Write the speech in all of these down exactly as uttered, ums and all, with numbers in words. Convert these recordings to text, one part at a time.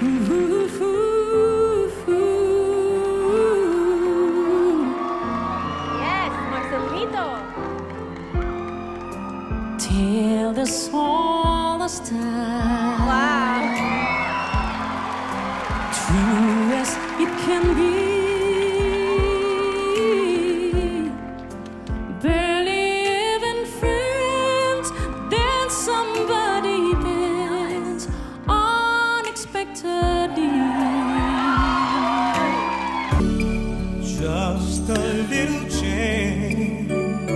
Yes, Marcelito. Till the smallest time. Wow. True as it can be. Barely even friends, then somebody bends unexpectedly. Just a little change,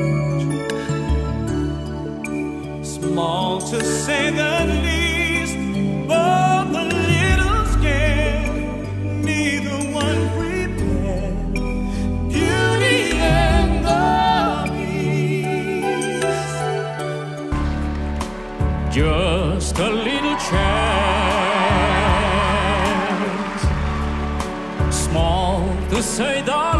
small to say the least, both a little scared, neither one prepared. Beauty and the Beast. Just a little chance, small to say the